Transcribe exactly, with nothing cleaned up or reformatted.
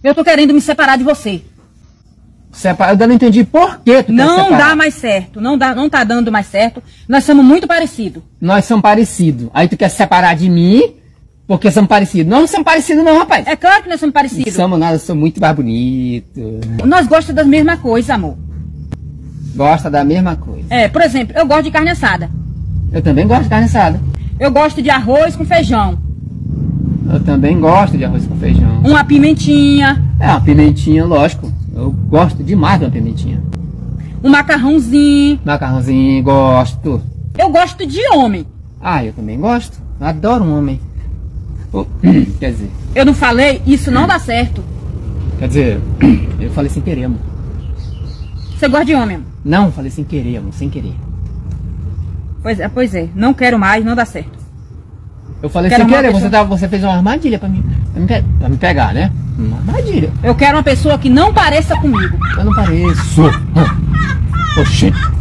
Eu tô querendo me separar de você. Separa... Eu não entendi por que tu Não dá mais certo. Não, dá, não tá dando mais certo. Nós somos muito parecidos. Nós somos parecidos. Aí tu quer se separar de mim porque somos parecidos. Nós não somos parecidos não, rapaz. É claro que nós somos parecidos. Não somos nada, eu sou muito mais bonito. Nós gostamos das mesmas coisas, amor. Gosta da mesma coisa. É, por exemplo, eu gosto de carne assada. Eu também gosto de carne assada. Eu gosto de arroz com feijão. Eu também gosto de arroz com feijão. Uma pimentinha. É, uma pimentinha, lógico. Eu gosto demais de uma pimentinha. Um macarrãozinho. Macarrãozinho, gosto. Eu gosto de homem. Ah, eu também gosto. Eu adoro um homem. Oh, quer dizer... Eu não falei? Isso não dá certo. Quer dizer, eu falei sem querer, amor. Você gosta de homem, amor? Não, falei sem querer, amor, sem querer. Pois é, pois é. Não quero mais, não dá certo. Eu falei Quero sem uma querer, pessoa- você, tá, você fez uma armadilha pra mim. Pra me, pe- pra me pegar, né? Uma armadilha. Eu quero uma pessoa que não pareça comigo. Eu não pareço. Oxê.